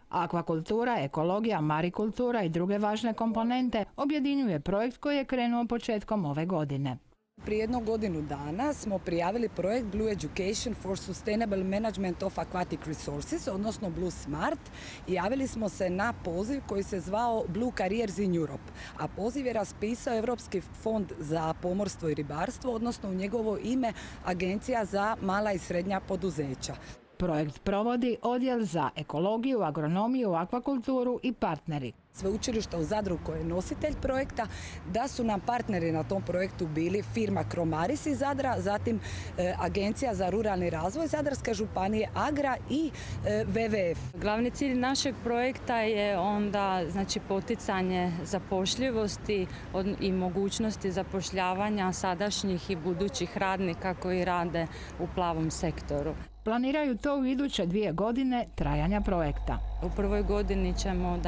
Akvakultura, ekologija, marikultura i druge važne komponente objedinjuje projekt koji je krenuo početkom ove godine. Prije 1 godinu dana smo prijavili projekt Blue Education for Sustainable Management of Aquatic Resources, odnosno Blue Smart, i javili smo se na poziv koji se zvao Blue Careers in Europe, a poziv je raspisao Europski fond za pomorstvo i ribarstvo, odnosno u njegovo ime Agencija za mala i srednja poduzeća. Projekt provodi Odjel za ekologiju, agronomiju, akvakulturu i partneri. Sveučilišta u Zadru koje je nositelj projekta, da su nam partneri na tom projektu bili firma Cromaris iz Zadra, zatim Agencija za ruralni razvoj Zadarske županije, Agra i WWF. Glavni cilj našeg projekta je onda poticanje zapošljivosti i mogućnosti zapošljavanja sadašnjih i budućih radnika koji rade u plavom sektoru. Planiraju to u iduće 2 godine trajanja projekta. U prvoj godini ćemo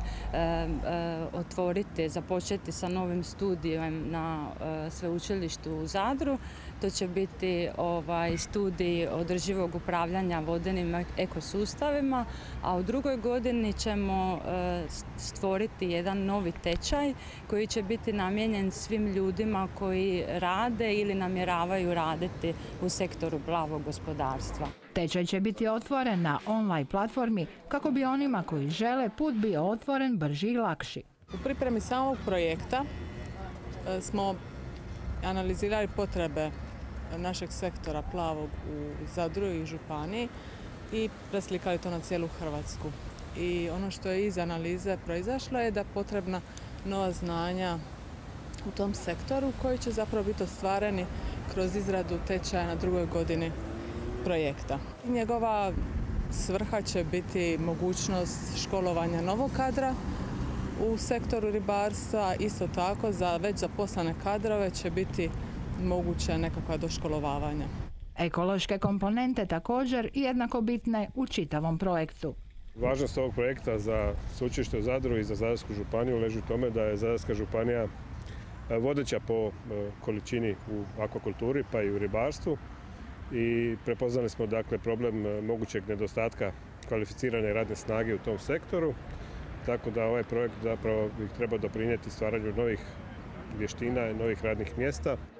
započeti sa novim studijem na sveučilištu u Zadru. To će biti studij održivog upravljanja vodenim ekosustavima, a u drugoj godini ćemo stvoriti jedan novi tečaj koji će biti namijenjen svim ljudima koji rade ili namjeravaju raditi u sektoru plavog gospodarstva. Tečaj će biti otvoren na online platformi kako bi onima koji žele put bio otvoren, brži i lakši. U pripremi samog projekta smo analizirali potrebe našeg sektora plavog u Zadru i županiji i preslikali to na cijelu Hrvatsku. I ono što je iz analize proizašlo je da potrebna nova znanja u tom sektoru koji će zapravo biti ostvareni kroz izradu tečaja na 2. godini projekta. Njegova svrha će biti mogućnost školovanja novog kadra u sektoru ribarstva, isto tako za već zaposlene kadrove će biti moguće nekakva doškolovavanja. Ekološke komponente također jednako bitne u čitavom projektu. Važnost ovog projekta za sveučilište u Zadru i za Zadarsku županiju leži u tome da je Zadarska županija vodeća po količini u akvakulturi pa i u ribarstvu i prepoznali smo problem mogućeg nedostatka kvalificirane radne snage u tom sektoru, tako da ovaj projekt zapravo bi trebao doprinijeti stvaranju novih vještina i novih radnih mjesta.